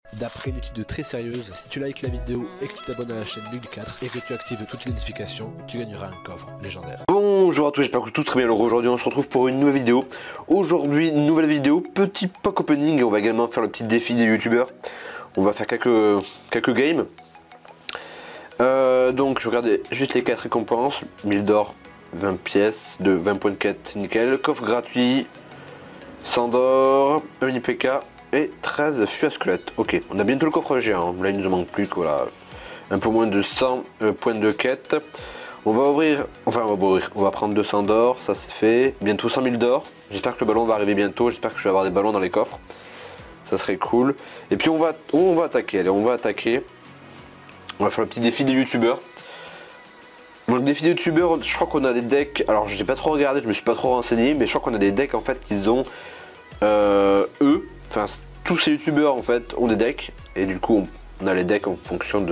d'après une étude très sérieuse, si tu likes la vidéo et que tu t'abonnes à la chaîne Bug 4 et que tu actives toutes les notifications, tu gagneras un coffre légendaire. Bonjour à tous, j'espère que tout très bien. Alors aujourd'hui on se retrouve pour une nouvelle vidéo. Aujourd'hui, nouvelle vidéo, petit pack opening et on va également faire le petit défi des youtubeurs. On va faire quelques games. Donc je regardais juste les 4 récompenses. 1000 d'or, 20 pièces, de 20 points de quête, nickel. Coffre gratuit, 100 d'or, un IPK et 13 fûts à squelette. Ok, on a bientôt le coffre géant. Là il nous en manque plus que voilà, un peu moins de 100 points de quête. On va ouvrir, on va prendre 200 d'or, ça c'est fait. Bientôt 100 000 d'or. J'espère que le ballon va arriver bientôt. J'espère que je vais avoir des ballons dans les coffres. Ça serait cool. Et puis on va attaquer. Allez, on va attaquer. On va faire le petit défi des youtubeurs. Bon, le défi des youtubeurs, je crois qu'on a des decks. Alors je n'ai pas trop regardé, je me suis pas trop renseigné, mais je crois qu'on a des decks en fait qu'ils ont eux. Enfin, tous ces youtubeurs en fait ont des decks. Et du coup, on a les decks en fonction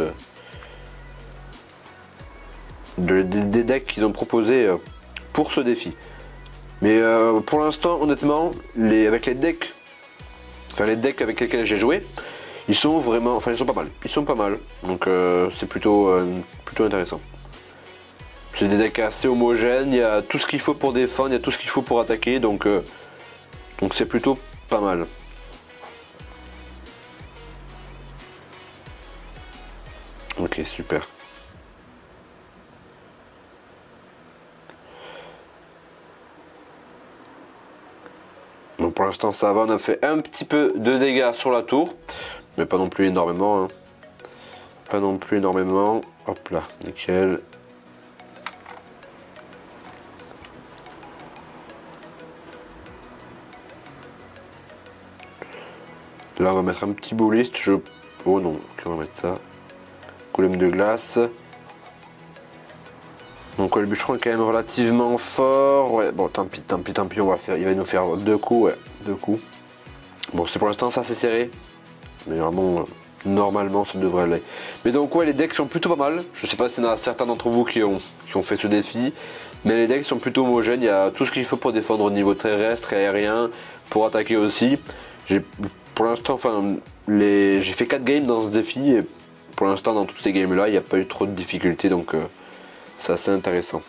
des decks qu'ils ont proposés pour ce défi. Mais pour l'instant, honnêtement, avec les decks, les decks avec lesquels j'ai joué, ils sont vraiment, enfin ils sont pas mal. Ils sont pas mal, donc c'est plutôt intéressant. C'est des decks assez homogènes. Il y a tout ce qu'il faut pour défendre, il y a tout ce qu'il faut pour attaquer, donc c'est plutôt pas mal. Ok, super. Donc pour l'instant ça va, on a fait un petit peu de dégâts sur la tour, mais pas non plus énormément, hein. Pas non plus énormément. Hop là, nickel. Là on va mettre un petit boliste, oh non, on va mettre ça. Golem de glace. Donc ouais, le bûcheron est quand même relativement fort. Ouais, bon tant pis, il va nous faire 2 coups, ouais, 2 coups. Bon, c'est pour l'instant ça c'est serré. Mais vraiment, normalement ça devrait aller. Mais donc ouais, les decks sont plutôt pas mal. Je sais pas s'il y en a certains d'entre vous qui ont fait ce défi. Mais les decks sont plutôt homogènes. Il y a tout ce qu'il faut pour défendre au niveau terrestre et aérien. Pour attaquer aussi. Pour l'instant, enfin, j'ai fait 4 games dans ce défi. Et pour l'instant, dans toutes ces games là, il n'y a pas eu trop de difficultés. Donc c'est assez intéressant.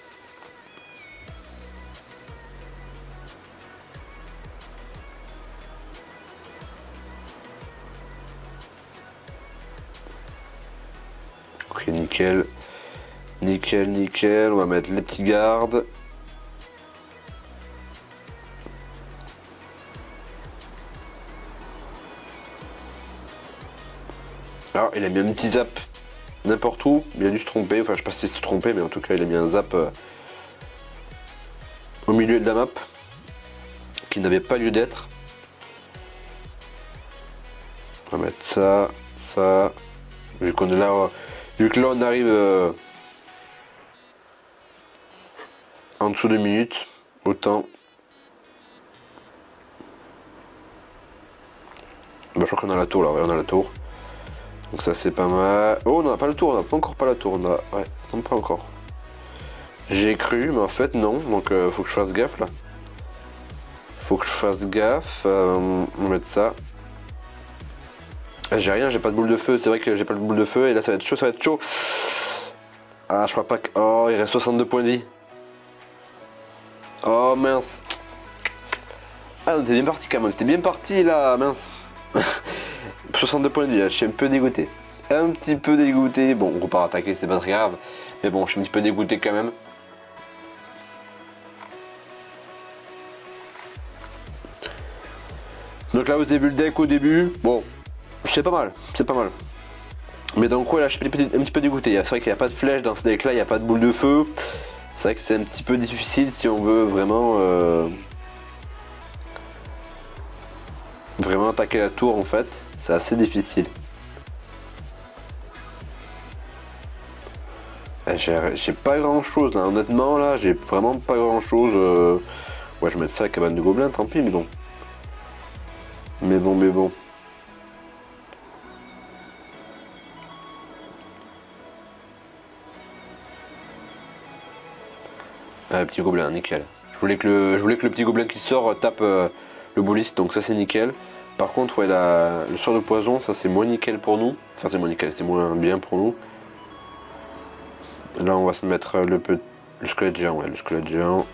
Ok, nickel. Nickel. On va mettre les petits gardes. Alors, il a mis un petit zap n'importe où. Il a dû se tromper. Enfin, je sais pas s'il s'est trompé, mais en tout cas, il a mis un zap au milieu de la map qui n'avait pas lieu d'être. On va mettre ça. Vu qu'on est là, vu que là on arrive en dessous de minutes, autant. Bah, je crois qu'on a la tour là, ouais, on a la tour. Donc ça c'est pas mal. Oh, on n'a pas le tour, on n'a pas encore pas la tour, ouais, non pas encore. J'ai cru, mais en fait non, donc faut que je fasse gaffe là. Faut que je fasse gaffe, on va mettre ça. J'ai rien, j'ai pas de boule de feu, c'est vrai que j'ai pas de boule de feu et là ça va être chaud, Ah, je crois pas que... Oh, il reste 62 points de vie. Oh mince. Ah, t'es bien parti quand même, t'es bien parti là, mince. 62 points de vie, là, je suis un peu dégoûté. Un petit peu dégoûté. Bon, on repart attaquer, c'est pas très grave. Mais bon, je suis un petit peu dégoûté quand même. Donc là, vous avez vu le deck au début. Bon, c'est pas mal, Mais donc ouais, là, je suis un petit peu dégoûté. C'est vrai qu'il n'y a pas de flèche dans ce deck là, il n'y a pas de boule de feu. C'est vrai que c'est un petit peu difficile si on veut vraiment attaquer la tour en fait. C'est assez difficile. J'ai pas grand chose là, honnêtement là, j'ai vraiment pas grand chose. Ouais, je vais mettre ça à cabane de gobelins, tant pis, mais bon. Mais bon. Ah, petit gobelin, nickel. Je voulais que le petit gobelin qui sort tape le bouliste, donc ça c'est nickel. Par contre, ouais, le sort de poison, ça c'est moins nickel pour nous. Enfin, c'est moins nickel, c'est moins bien pour nous. Là, on va se mettre le squelette géant, ouais, le squelette géant.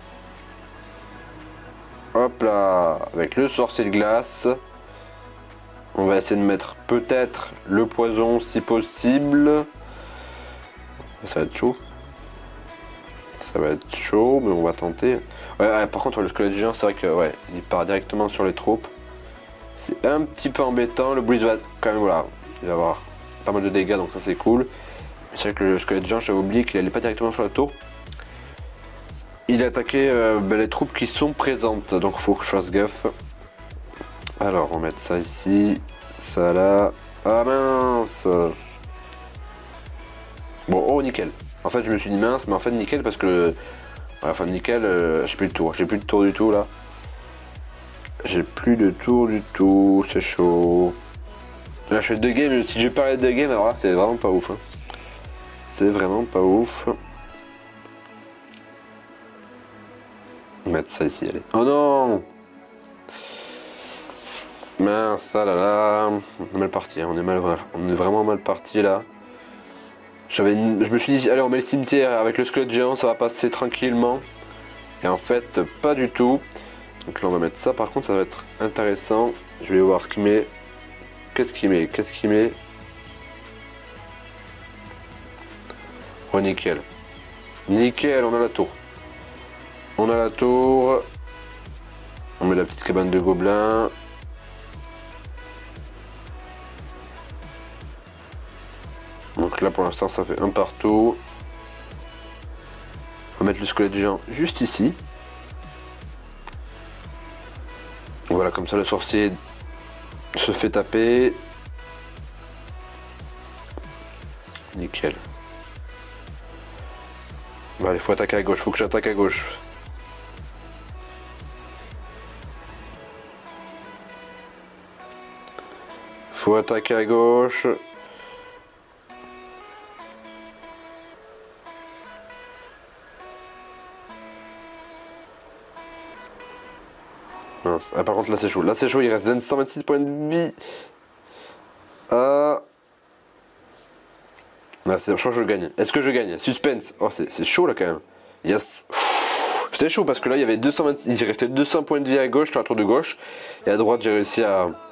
Hop là, avec le sorcier de glace. On va essayer de mettre peut-être le poison si possible. Ça va être chaud. Ça va être chaud, mais on va tenter. Ouais, par contre, ouais, le squelette géant, c'est vrai que ouais, il part directement sur les troupes. C'est un petit peu embêtant. Le Breeze va quand même, voilà, il va avoir pas mal de dégâts, donc ça c'est cool. C'est vrai que le squelette géant, j'avais oublié qu'il allait pas directement sur la tour. Il a attaqué les troupes qui sont présentes, donc faut que je fasse gaffe. Alors, on va mettre ça ici, ça là. Ah mince! Bon, oh nickel. En fait, je me suis dit mince, mais en fait nickel parce que enfin nickel, j'ai plus de tour, j'ai plus de tour du tout là. J'ai plus de tour du tout, c'est chaud. Là, je fais 2 games, si je parlais de 2 games, alors là, c'est vraiment pas ouf. Hein. C'est vraiment pas ouf. Mettre ça ici, allez. Oh non! Mince, ah là là, on est mal parti, hein, on est vraiment mal parti là. Je me suis dit, allez, on met le cimetière avec le squelette géant, ça va passer tranquillement. Et en fait, pas du tout. Donc là, on va mettre ça, par contre, ça va être intéressant. Je vais voir ce qu'il met. Qu'est-ce qu'il met? Qu'est-ce qu'il met? Oh, nickel. Nickel, on a la tour. On a la tour. On met la petite cabane de gobelins. Donc là pour l'instant ça fait un partout. On va mettre le squelette géant juste ici. Voilà, comme ça le sorcier se fait taper. Nickel. Bah, il faut attaquer à gauche, faut que j'attaque à gauche. Faut attaquer à gauche. Ah, par contre là c'est chaud. Là c'est chaud, il reste 126 points de vie. Ah. Là, je crois que je gagne. Est-ce que je gagne? Suspense. Oh c'est chaud là quand même. Yes. C'était chaud parce que là il y avait 220. Il restait 200 points de vie à gauche sur la tour de gauche. Et à droite j'ai réussi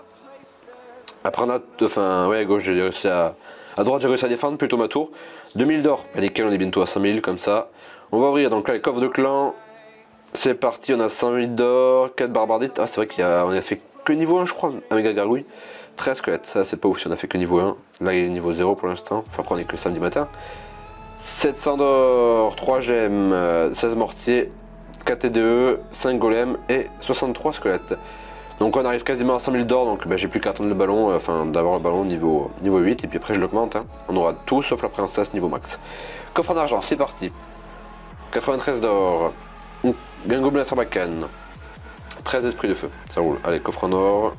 à prendre enfin ouais à gauche j'ai réussi à droite j'ai réussi à défendre plutôt ma tour. 2000 d'or. Bah, nickel, on est bientôt à 5000 comme ça. On va ouvrir donc là les coffres de clan. C'est parti, on a 108 d'or, 4 barbardites. Ah, c'est vrai qu'on a fait que niveau 1, je crois, un méga gargouille. 13 squelettes, ça c'est pas ouf si on a fait que niveau 1. Là, il est niveau 0 pour l'instant. Enfin, après, on est que samedi matin. 700 d'or, 3 gemmes, 16 mortiers, 4 TDE, 5 golems et 63 squelettes. Donc, on arrive quasiment à 100 000 d'or. Donc, bah, j'ai plus qu'à attendre le ballon, enfin, d'avoir le ballon niveau 8. Et puis après, je l'augmente. Hein. On aura tout sauf la princesse niveau max. Coffre en argent, c'est parti. 93 d'or. Un gobelin sarbacane. 13 esprits de feu, ça roule. Allez, coffre en or.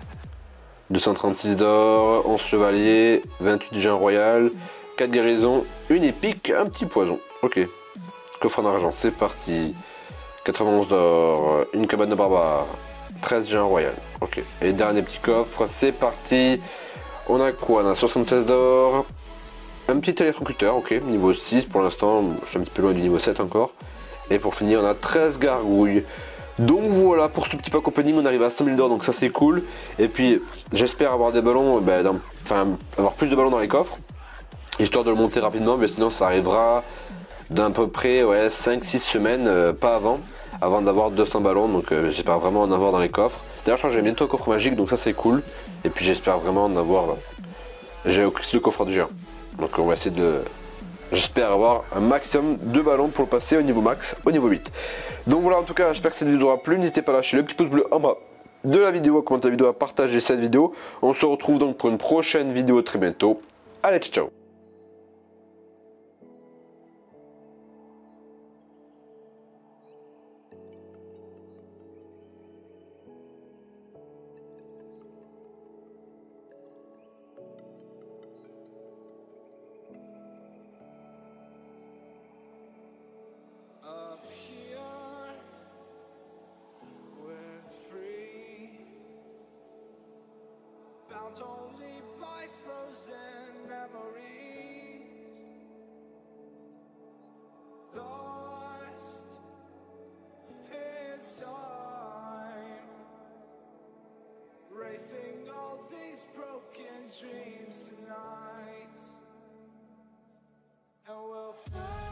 236 d'or, 11 chevaliers, 28 géants royal, 4 guérisons, une épique, un petit poison. Ok. Coffre en argent, c'est parti. 91 d'or, une cabane de barbares, 13 géants royal. Ok. Et dernier petit coffre, c'est parti. On a quoi? On a 76 d'or. Un petit électrocuteur, ok. Niveau 6 pour l'instant. Je suis un petit peu loin du niveau 7 encore. Et pour finir, on a 13 gargouilles. Donc voilà, pour ce petit pack opening, on arrive à 5000 d'or, donc ça c'est cool. Et puis, j'espère avoir des ballons, enfin, avoir plus de ballons dans les coffres, histoire de le monter rapidement, mais sinon ça arrivera d'à peu près ouais, 5-6 semaines, pas avant d'avoir 200 ballons, donc j'espère vraiment en avoir dans les coffres. D'ailleurs, je crois que j'ai bientôt un coffre magique, donc ça c'est cool. Et puis j'espère vraiment en avoir, j'ai aussi le coffre du géant. Donc on va essayer de... J'espère avoir un maximum de ballons pour le passer au niveau max, au niveau 8. Donc voilà, en tout cas, j'espère que cette vidéo aura plu. N'hésitez pas à lâcher le petit pouce bleu en bas de la vidéo, à commenter la vidéo, à partager cette vidéo. On se retrouve donc pour une prochaine vidéo très bientôt. Allez, ciao! Marked only by frozen memories, lost in time, racing all these broken dreams tonight, and we'll fly.